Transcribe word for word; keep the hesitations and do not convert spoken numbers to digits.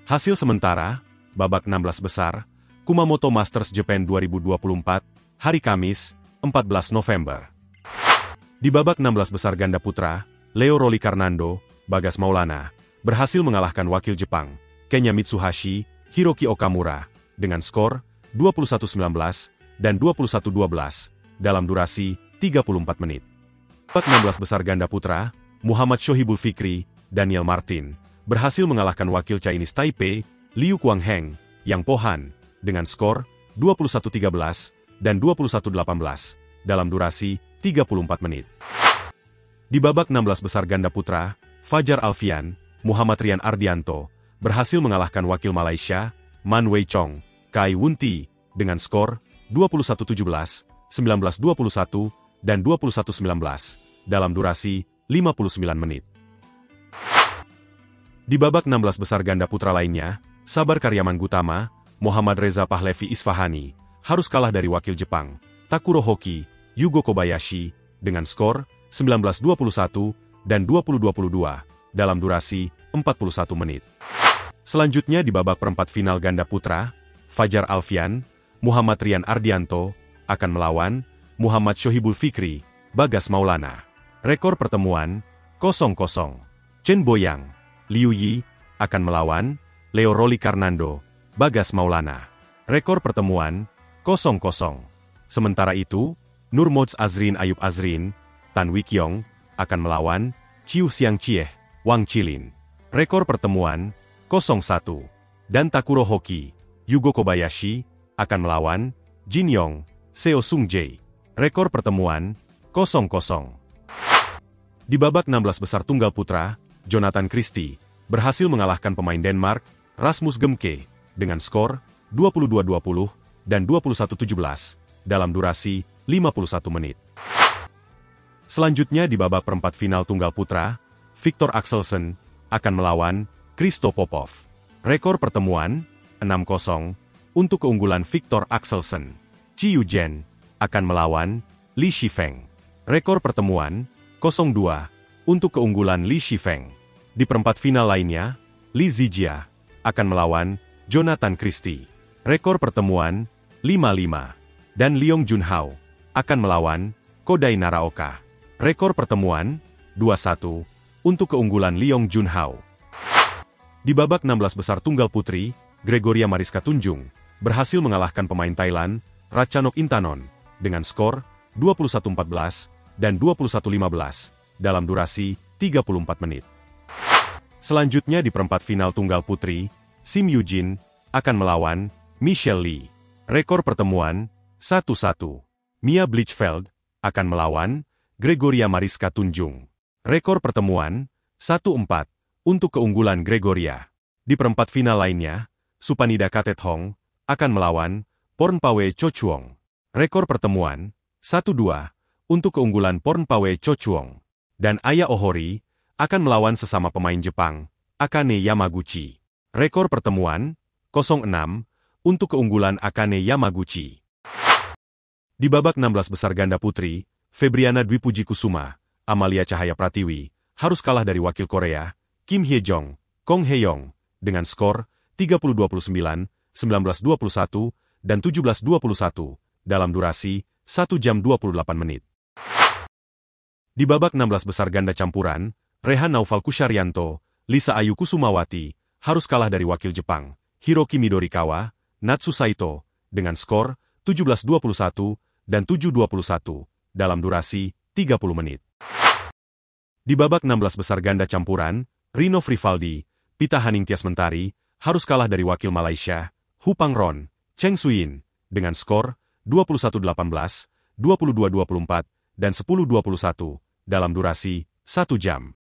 Hasil sementara, babak enam belas besar, Kumamoto Masters Japan dua ribu dua puluh empat, hari Kamis, empat belas November. Di babak enam belas besar ganda putra, Leo Rolikarnando, Bagas Maulana, berhasil mengalahkan wakil Jepang, Kenya Mitsuhashi, Hiroki Okamura, dengan skor dua puluh satu sembilan belas dan dua puluh satu dua belas, dalam durasi tiga puluh empat menit. Babak enam belas besar ganda putra, Muhammad Shohibul Fikri, Daniel Martin, berhasil mengalahkan wakil Chinese Taipei, Liu Kuangheng, Yang Pohan, dengan skor dua puluh satu tiga belas dan dua puluh satu delapan belas, dalam durasi tiga puluh empat menit. Di babak enam belas besar ganda putra, Fajar Alfian, Muhammad Rian Ardianto, berhasil mengalahkan wakil Malaysia, Man Wei Chong, Kai Wunti, dengan skor dua puluh satu tujuh belas, sembilan belas dua puluh satu, dan dua puluh satu sembilan belas, dalam durasi lima puluh sembilan menit. Di babak enam belas besar ganda putra lainnya, Sabar Karyaman Gutama, Muhammad Reza Pahlavi Isfahani, harus kalah dari wakil Jepang, Takuro Hoki, Yugo Kobayashi, dengan skor sembilan belas dua puluh satu dan dua puluh dua puluh dua, dalam durasi empat puluh satu menit. Selanjutnya di babak perempat final ganda putra, Fajar Alfian, Muhammad Rian Ardianto, akan melawan Muhammad Shohibul Fikri, Bagas Maulana. Rekor pertemuan, kosong kosong. Chen Boyang, Liu Yi, akan melawan Leo Rolikarnando, Bagas Maulana. Rekor pertemuan, kosong kosong. Sementara itu, Nurmods Azrin Ayub Azrin, Tan Wikyong, akan melawan Chiu Xiang Chieh, Wang Chilin. Rekor pertemuan, kosong satu. Dan Takuro Hoki, Yugo Kobayashi, akan melawan Jin Yong, Seo Sung Jae. Rekor pertemuan, kosong kosong. Di babak enam belas besar tunggal putra, Jonathan Christie berhasil mengalahkan pemain Denmark, Rasmus Gemke, dengan skor dua puluh dua dua puluh dan dua puluh satu tujuh belas, dalam durasi lima puluh satu menit. Selanjutnya di babak perempat final tunggal putra, Viktor Axelsen akan melawan Christo Popov. Rekor pertemuan, enam kosong, untuk keunggulan Viktor Axelsen. Chi Yuzhen akan melawan Li Shifeng. Rekor pertemuan, nol dua, untuk keunggulan Li Shifeng. Di perempat final lainnya, Li Zijia akan melawan Jonathan Christie. Rekor pertemuan, lima lima. Dan Leong Junhao akan melawan Kodai Naraoka. Rekor pertemuan, dua satu, untuk keunggulan Leong Junhao. Di babak enam belas besar tunggal putri, Gregoria Mariska Tunjung berhasil mengalahkan pemain Thailand, Ratchanok Intanon, dengan skor dua puluh satu empat belas dan dua puluh satu lima belas, dalam durasi tiga puluh empat menit. Selanjutnya di perempat final tunggal putri, Sim Eugene akan melawan Michelle Lee. Rekor pertemuan, satu satu. Mia Blichfeld akan melawan Gregoria Mariska Tunjung. Rekor pertemuan, satu empat, untuk keunggulan Gregoria. Di perempat final lainnya, Supanida Katethong akan melawan Pornpawe Chochuong. Rekor pertemuan, satu dua, untuk keunggulan Pornpawe Chochuong. Dan Aya Ohori akan melawan sesama pemain Jepang, Akane Yamaguchi. Rekor pertemuan, nol enam, untuk keunggulan Akane Yamaguchi. Di babak enam belas besar ganda putri, Febriana Dwi Puji Kusuma, Amalia Cahaya Pratiwi, harus kalah dari wakil Korea, Kim Hye-jong, Kong Hye-yong, dengan skor tiga puluh dua puluh sembilan, sembilan belas dua puluh satu, dan tujuh belas dua puluh satu, dalam durasi satu jam dua puluh delapan menit. Di babak enam belas besar ganda campuran, Rehan Naufal Kusharyanto, Lisa Ayu Kusumawati, harus kalah dari wakil Jepang, Hiroki Midorikawa, Natsu Saito, dengan skor tujuh belas dua puluh satu dan tujuh dua puluh satu, dalam durasi tiga puluh menit. Di babak enam belas besar ganda campuran, Rino Frivaldi, Pita Haningtyas Mentari, harus kalah dari wakil Malaysia, Hu Pangron, Cheng Suyin, dengan skor dua puluh satu delapan belas, dua puluh dua dua puluh empat, dan sepuluh dua puluh satu, dalam durasi satu jam.